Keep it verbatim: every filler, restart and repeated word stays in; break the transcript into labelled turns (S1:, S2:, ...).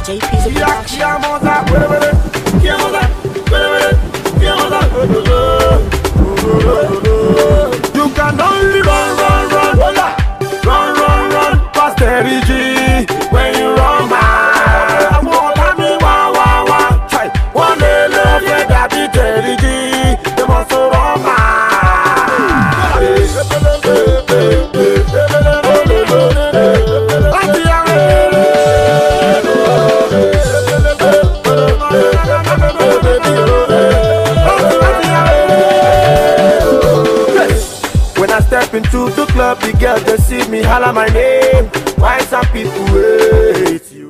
S1: J P's a
S2: You can only run, run, run, run, run, run, past Terry G. When you run, man, one me, wah, wah, wah. Try one day, love, yeah, that be Terry G. They must run, man. When I step into the club, the girls they see me holler my name. Why some people hate you?